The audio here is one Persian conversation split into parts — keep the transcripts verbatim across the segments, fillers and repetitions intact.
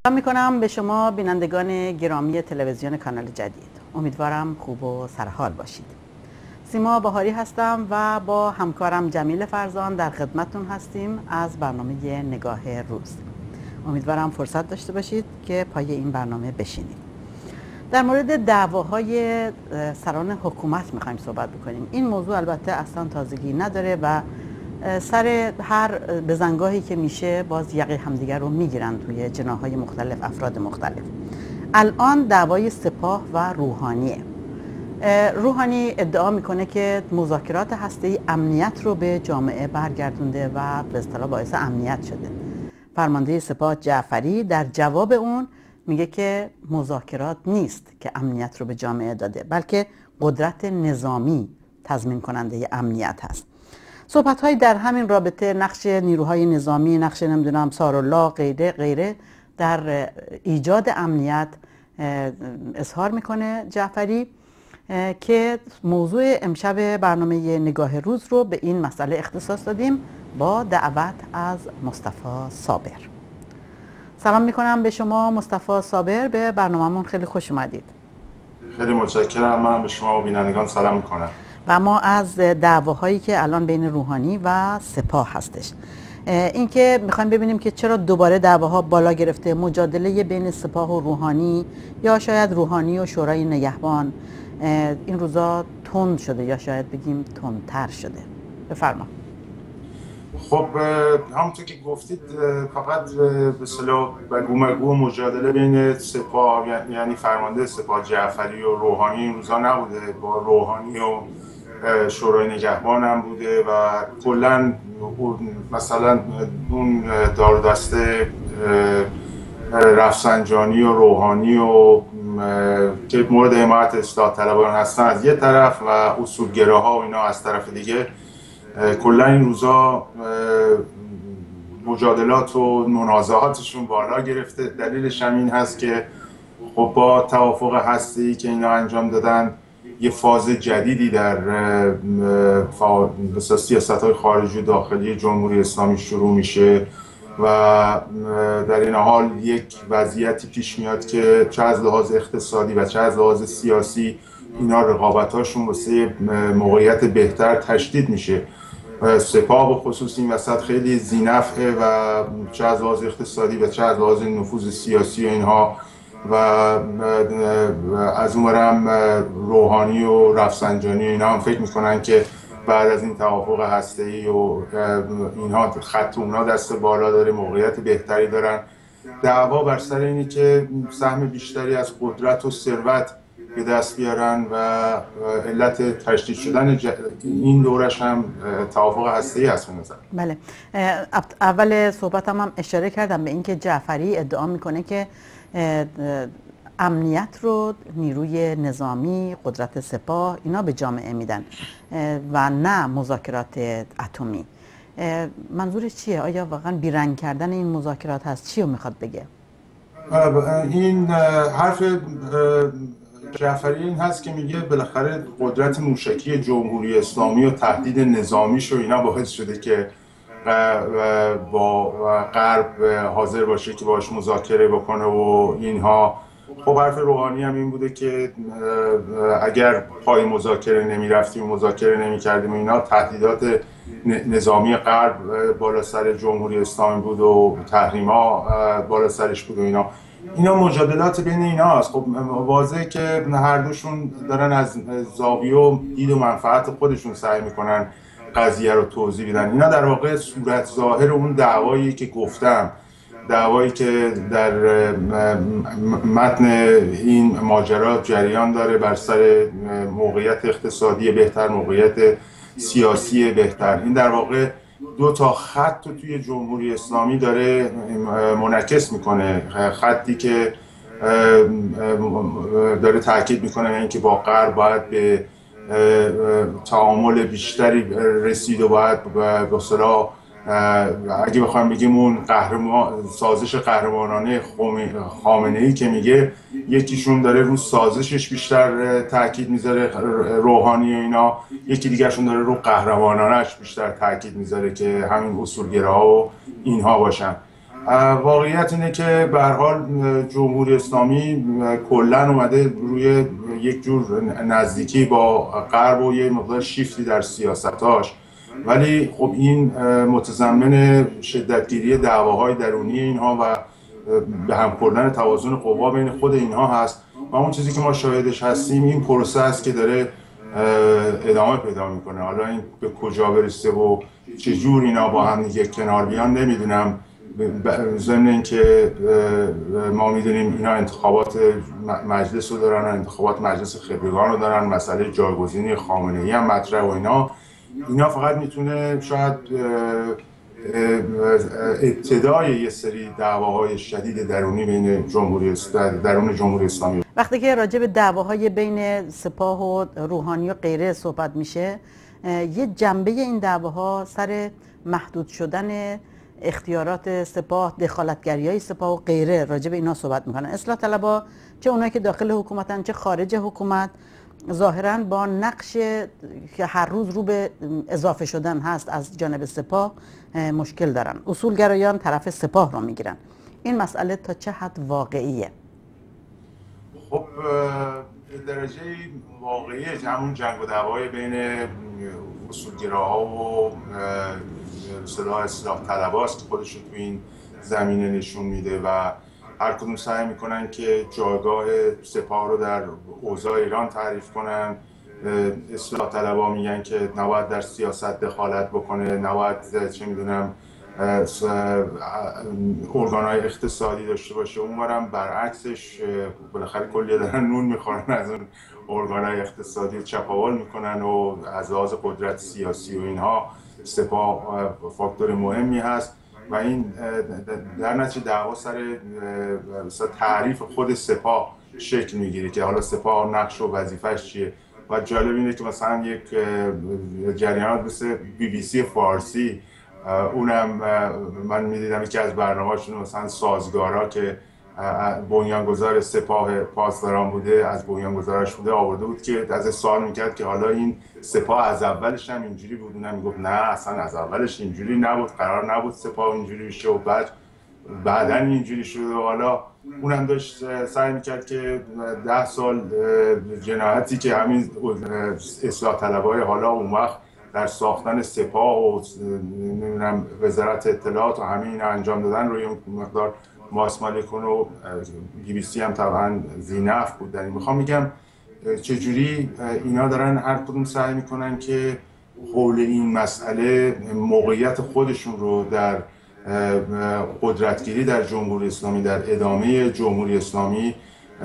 سلام میکنم به شما بینندگان گرامی تلویزیون کانال جدید. امیدوارم خوب و سرحال باشید. سیما بهاری هستم و با همکارم جمیل فرزان در خدمتتون هستیم از برنامه نگاه روز. امیدوارم فرصت داشته باشید که پای این برنامه بشینید. در مورد دعواهای سران حکومت میخوایم صحبت بکنیم. این موضوع البته اصلا تازگی نداره و سر هر بزنگاهی که میشه باز یقه همدیگر رو میگیرن توی جناحهای مختلف، افراد مختلف. الان دعوای سپاه و روحانیه. روحانی ادعا میکنه که مذاکرات هسته‌ای امنیت رو به جامعه برگردونده و به اصطلاح باعث امنیت شده. فرمانده سپاه جعفری در جواب اون میگه که مذاکرات نیست که امنیت رو به جامعه داده، بلکه قدرت نظامی تضمین کننده امنیت هست. صحبت‌های در همین رابطه، نقش نیروهای نظامی، نقش نمیدونم سارالله غیره غیره در ایجاد امنیت اظهار میکنه جعفری، که موضوع امشب برنامه نگاه روز رو به این مسئله اختصاص دادیم با دعوت از مصطفی صابر. سلام میکنم به شما مصطفی صابر، به برنامه‌مون خیلی خوش اومدید. خیلی متشکرم. من به شما و بینندگان سلام میکنم. و ما از دعواهایی که الان بین روحانی و سپاه هستش، این که میخوایم ببینیم که چرا دوباره دعواها بالا گرفته، مجادله بین سپاه و روحانی یا شاید روحانی و شورای نگهبان این روزا تند شده یا شاید بگیم تندتر شده. بفرما. خب همونطور که گفتید فقط به اصطلاح بگو مگو و مجادله بین سپاه، یعنی فرمانده سپاه جعفری و روحانی این روزا نبوده، با روحانی و شورای نگهبان هم بوده و کلا مثلا اون دار دسته رفسنجانی و روحانی و که مورد حمایت اصلاح طلبان هستن از یه طرف و اصولگراها و اینا از طرف دیگه، کلا این روزا مجادلات و منازعاتشون بالا گرفته. دلیلش هم این هست که خب با توافق هسته‌ای که اینا انجام دادن یه فاز جدیدی در سیاست‌های خارجی و داخلی جمهوری اسلامی شروع میشه و در این حال یک وضعیتی پیش میاد که چه از لحاظ اقتصادی و چه از لحاظ سیاسی اینا رقابتاشون واسه موقعیت بهتر تشدید میشه. سپاه به خصوص این وسط خیلی ذی‌نفعه و چه از لحاظ اقتصادی و چه از لحاظ نفوذ سیاسی و اینها، و از اونورم روحانی و رفسنجانی و اینا هم فکر میکنن که بعد از این توافق هسته‌ای و اینها خط اونا دست بالا داره، موقعیت بهتری دارن. دعوا بر سر اینه که سهم بیشتری از قدرت و ثروت به دست بیارن و علت تشدید شدن این دورش هم توافق هسته‌ای هست به نظر. بله، اول صحبتم هم اشاره کردم به اینکه جعفری ادعا میکنه که امنیت رو نیروی نظامی، قدرت سپاه اینا به جامعه میدن و نه مذاکرات اتمی. منظورش چیه؟ آیا واقعا بیرنگ کردن این مذاکرات هست؟ چی رو میخواد بگه؟ این حرف جعفری این هست که میگه بالاخره قدرت موشکی جمهوری اسلامی و تهدید نظامیش و اینا باعث شده که با غرب حاضر باشه که باش مذاکره بکنه و اینها. خب حرف روحانی هم این بوده که اگر پای مذاکره نمیرفتیم و مذاکره نمیکردیم و اینا، تهدیدات نظامی غرب بالا سر جمهوری اسلامی بود و تحریما بالا سرش بود و اینا. اینا مجادلات بین اینا هست. خب واضحه که هر دوشون دارن از زاویه و دید و منفعت خودشون سعی میکنن قضیه رو توضیح بدن. اینا در واقع صورت ظاهر اون دعوایی که گفتم، دعوایی که در متن این ماجرا جریان داره بر سر موقعیت اقتصادی بهتر، موقعیت سیاسی بهتر، این در واقع دو تا خط رو توی جمهوری اسلامی داره منعکس میکنه. خطی که داره تاکید میکنه اینکه با غرب باید به تعامل بیشتری رسید و باید به اصطلاح اگه بخوایم بگیم اون قهرمان سازش قهرمانانه خامنه‌ای که میگه، یکیشون داره رو سازشش بیشتر تاکید میذاره روحانی و اینا، یکی دیگرشون داره رو قهرمانانش بیشتر تاکید میذاره که همین اصولگراها و اینها باشن. واقعیت اینه که به هر حال جمهوری اسلامی کلا اومده روی یک جور نزدیکی با غرب و یه مقدار شیفتی در سیاستاش، ولی خب این متضمن شدتگیری دعواهای درونی اینها و به هم خوردن توازن قوا بین خود اینها هست و اون چیزی که ما شاهدش هستیم این پروسه است که داره ادامه پیدا میکنه. حالا این به کجا برسه و چجور اینا با هم دیگه کنار بیان نمیدونم. ضمن اینکه ما میدونیم اینا انتخابات مجلس رو دارن و انتخابات مجلس خبرگان رو دارن، مسئله جایگزینی خامنه‌ای هم مطرح و اینا اینا فقط میتونه شاید ابتدای یه سری دعواهای شدید درونی بین جمهوری درون جمهوری اسلامی. وقتی که راجع به دعواهای بین سپاه و روحانی و غیره صحبت میشه، یه جنبه این دعواها سر محدود شدن اختیارات سپاه، دخالتگری‌های سپاه و غیره، راجع به اینا صحبت میکنن. اصلاح طلبها چه اونایی که داخل حکومتن چه خارج حکومت ظاهراً با نقش که هر روز رو به اضافه شدن هست از جانب سپاه مشکل دارن. اصولگرایان طرف سپاه رو میگیرن. این مسئله تا چه حد واقعیه؟ خب درجه واقعی همون جنگ و دعوای بین اصولگراها و اصطلاح اصلاح طلباست که خودش رو تو این زمینه نشون میده و هر کدوم سعی میکنن که جایگاه سپاه رو در اوضاع ایران تعریف کنن. اصلاح طلبها میگن که نباید در سیاست دخالت بکنه، نباید چه میدونم ارگانهای اقتصادی داشته باشه. اونورم برعکسش بالاخره کلی دارن نون میخورن از اون ارگانهای اقتصادی چپاول میکنن و از لحاظ قدرت سیاسی و اینها سپاه فاکتور مهمی هست و این در نتیجه دعوا سر تعریف خود سپاه شکل میگیره که حالا سپاه نقش و وظیفش چیه. و جالب اینه که مثلا یک جریانات مثل بی بی سی فارسی، اونم من میدیدم یکی از برنامه‌هاشون مثلا سازگارا که بنیانگذار سپاه پاسداران بوده، از بنیانگذارش بوده، آورده بود که از سوال میکرد که حالا این سپاه از اولش هم اینجوری بود. اونم میگفت نه اصلا از اولش اینجوری نبود، قرار نبود سپاه اینجوری بشه و بعد بعداً اینجوری شد. و حالا اونم داشت سعی میکرد که ده سال جنایتی که همین اصلاح طلبهای حالا اون وقت در ساختن سپاه و نمیدونم وزارت اطلاعات و همه اینا انجام دادن روی مقدار ماس مالکون و بی بی سی هم طبعا زینف بود. در این میخوام میگم چجوری اینا دارن هر کدوم سعی میکنن که حول این مسئله موقعیت خودشون رو در قدرتگیری در جمهوری اسلامی، در ادامه جمهوری اسلامی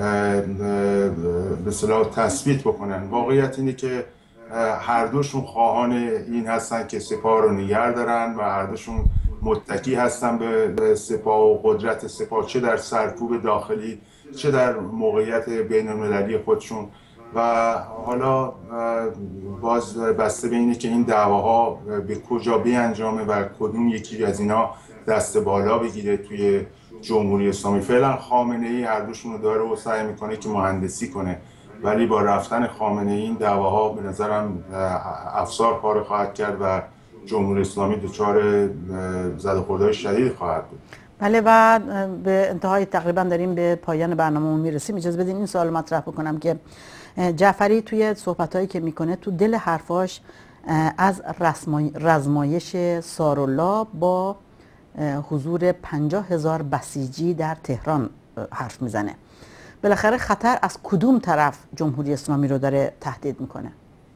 به اصطلاح تثبیت بکنن. واقعیت اینه که هر دوشون خواهان این هستن که سپاه رو نگه دارن و هر دوشون متکی هستن به سپاه و قدرت سپاه، چه در سرکوب داخلی چه در موقعیت بین المللی خودشون. و حالا باز بسته به اینه که این دعواها به کجا بیانجامه و کدوم یکی از اینا دست بالا بگیره توی جمهوری اسلامی. فعلا خامنه ای هر دوشون رو داره و سعی میکنه که مهندسی کنه، ولی با رفتن خامنه ای این دعواها به نظرم افسار پاره خواهد کرد و جمهوری اسلامی دچار زد و خوردهای شدید خواهد بود. بله و به انتهای تقریبا داریم به پایان برنامه‌مون میرسیم. اجازه بدین این سوال مطرح بکنم که جعفری توی صحبتایی که میکنه تو دل حرفاش از رزمایش سارالله با حضور پنجاه هزار بسیجی در تهران حرف میزنه. بالاخره خطر از کدوم طرف جمهوری اسلامی رو داره تهدید میکنه؟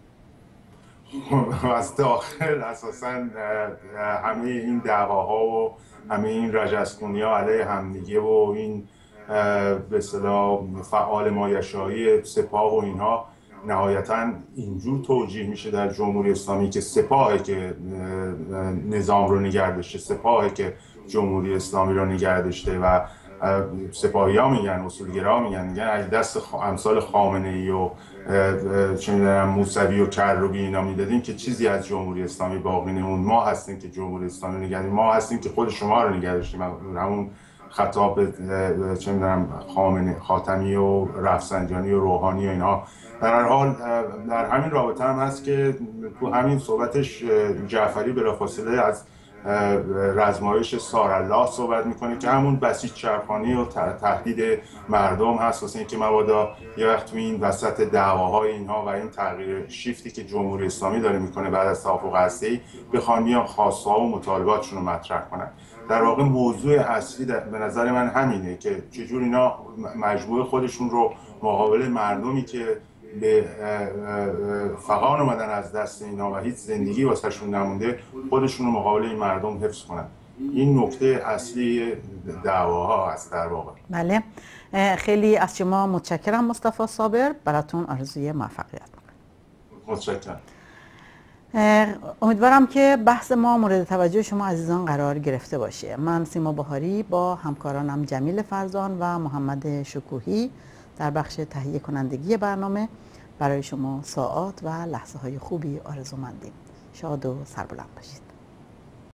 از داخل اساسا همه این دعواها و همه این رجزخونی‌ها علیه همدیگه و این به اصطلاح فعال مایشایی سپاه و اینها نهایتاً اینجور توجیه میشه در جمهوری اسلامی که سپاهی که نظام رو نگه داشته، سپاهی که جمهوری اسلامی رو نگه داشته و سپاهی ها میگن، اصولگرا میگن میگن اگه دست امثال خامنه ای و چه میدونم موسوی و کروبی اینا میدادیم که چیزی از جمهوری اسلامی باقی نمون. ما هستیم که جمهوری اسلامی نگه داشتیم، ما هستیم که خود شما رو نگه داشتیم. همون خطاب چه میدونم خامنه خاتمی و رفسنجانی و روحانی و اینها. در هر حال در همین رابطه هم هست که تو همین صحبتش جعفری بلافاصله از رزمایش سارالله صحبت میکنه که همون بسیج چرخانی و تهدید مردم هست، واسه اینکه مبادا یه وقت تو این وسط دعواهای اینها و این تغییر شیفتی که جمهوری اسلامی داره میکنه بعد از توافق هسته‌ای بخوان بیان خواسته ها و مطالباتشون رو مطرح کنن. در واقع موضوع اصلی به نظر من همینه که چجور اینا مجموعه خودشون رو مقابل مردمی که به فغان اومدن از دست اینا و هیچ زندگی واسهشون نمونده خودشون رو مقابل این مردم حفظ کنن. این نکته اصلی دعواها هست در واقع. بله، خیلی از شما متشکرم مصطفی صابر، براتون آرزوی موفقیت میکنم. متشکرم. امیدوارم که بحث ما مورد توجه شما عزیزان قرار گرفته باشه. من سیما بهاری با همکارانم جمیل فرزان و محمد شکوهی در بخش تهیه کنندگی برنامه برای شما ساعات و لحظه های خوبی آرزومندیم. شاد و سربلند باشید.